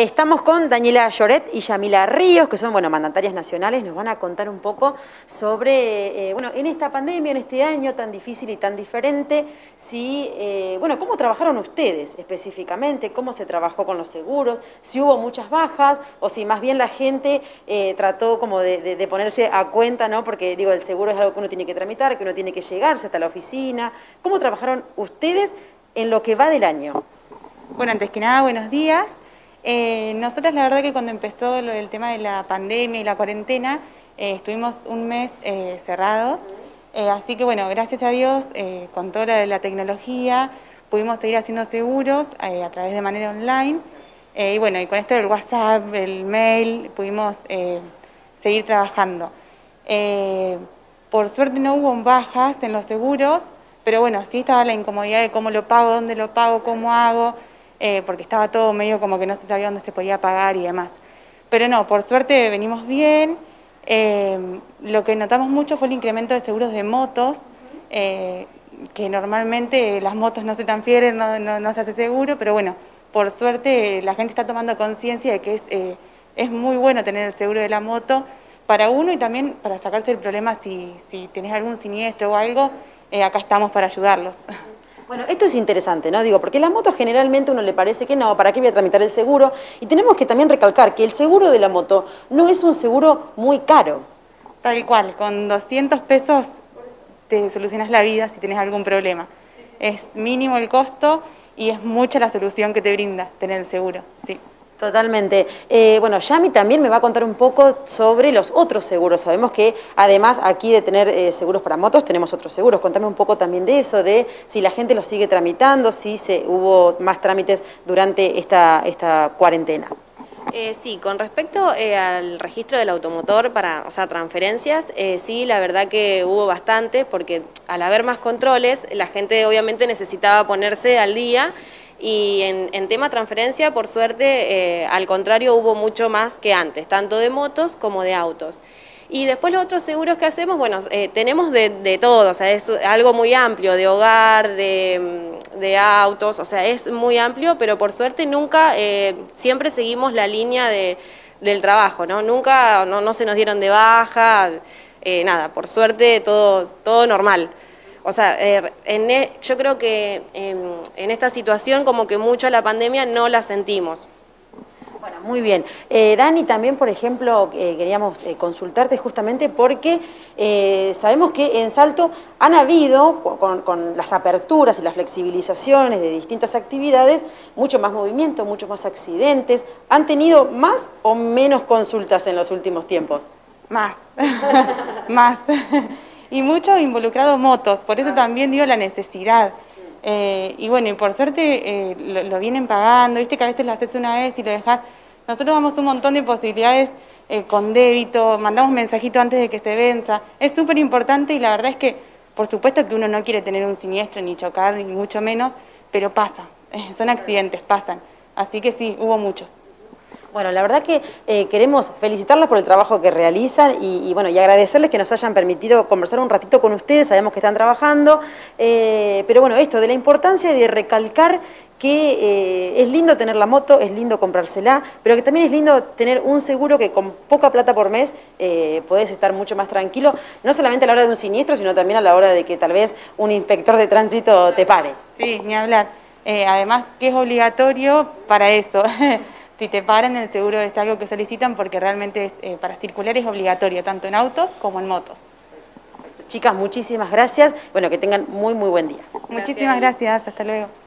Estamos con Daniela Lloret y Yamila Ríos, que son, mandatarias nacionales. Nos van a contar un poco sobre, en esta pandemia, en este año tan difícil y tan diferente, cómo trabajaron ustedes específicamente, cómo se trabajó con los seguros, si hubo muchas bajas o si más bien la gente trató como de ponerse a cuenta, ¿no? Porque, digo, el seguro es algo que uno tiene que tramitar, que uno tiene que llegarse hasta la oficina. ¿Cómo trabajaron ustedes en lo que va del año? Bueno, antes que nada, buenos días. Nosotros la verdad que cuando empezó el tema de la pandemia y la cuarentena, estuvimos un mes cerrados, así que bueno, gracias a Dios, con toda la tecnología, pudimos seguir haciendo seguros a través de manera online, y con esto del WhatsApp, el mail, pudimos seguir trabajando. Por suerte no hubo bajas en los seguros, pero bueno, sí estaba la incomodidad de cómo lo pago, dónde lo pago, cómo hago, porque estaba todo medio como que no se sabía dónde se podía pagar y demás. Pero no, por suerte venimos bien. Lo que notamos mucho fue el incremento de seguros de motos, que normalmente las motos no se transfieren, no se hace seguro, pero bueno, por suerte la gente está tomando conciencia de que es muy bueno tener el seguro de la moto para uno y también para sacarse el problema si tenés algún siniestro o algo, acá estamos para ayudarlos. Bueno, esto es interesante, ¿no? Digo, porque la moto generalmente a uno le parece que no, ¿para qué voy a tramitar el seguro? Y tenemos que también recalcar que el seguro de la moto no es un seguro muy caro. Tal cual, con 200 pesos te solucionas la vida si tenés algún problema. Es mínimo el costo y es mucha la solución que te brinda tener el seguro, sí. Totalmente. Yami también me va a contar un poco sobre los otros seguros. Sabemos que además aquí de tener seguros para motos, tenemos otros seguros. Contame un poco también de eso, de si la gente los sigue tramitando, si hubo más trámites durante esta cuarentena. Sí, con respecto al registro del automotor para, transferencias, sí, la verdad que hubo bastante, porque al haber más controles, la gente obviamente necesitaba ponerse al día. Y en tema transferencia, por suerte, al contrario, hubo mucho más que antes, tanto de motos como de autos. Y después los otros seguros que hacemos, tenemos de todo, o sea, es algo muy amplio, de hogar, de autos, o sea, es muy amplio, pero por suerte nunca, siempre seguimos la línea del trabajo, ¿no? Nunca, no se nos dieron de baja, nada, por suerte todo normal. O sea, yo creo que en esta situación como que mucho la pandemia no la sentimos. Bueno, muy bien. Dani, también, por ejemplo, queríamos consultarte justamente porque sabemos que en Salto han habido, con las aperturas y las flexibilizaciones de distintas actividades, mucho más movimiento, muchos más accidentes. ¿Han tenido más o menos consultas en los últimos tiempos? Más, más. Y mucho involucrado motos, por eso también digo la necesidad. Y por suerte lo vienen pagando, viste que a veces lo haces una vez y lo dejas. Nosotros damos un montón de posibilidades con débito, mandamos mensajito antes de que se venza. Es súper importante y la verdad es que, por supuesto que uno no quiere tener un siniestro, ni chocar, ni mucho menos, pero pasa, son accidentes, pasan. Así que sí, hubo muchos. Bueno, la verdad que queremos felicitarlas por el trabajo que realizan y agradecerles que nos hayan permitido conversar un ratito con ustedes. Sabemos que están trabajando, pero esto de la importancia de recalcar que es lindo tener la moto, es lindo comprársela, pero que también es lindo tener un seguro que con poca plata por mes podés estar mucho más tranquilo, no solamente a la hora de un siniestro, sino también a la hora de que tal vez un inspector de tránsito te pare. Sí, ni hablar. Además que es obligatorio para eso. Si te paran, el seguro es algo que solicitan porque realmente para circular es obligatorio, tanto en autos como en motos. Chicas, muchísimas gracias. Que tengan muy buen día. Muchísimas gracias. Hasta luego.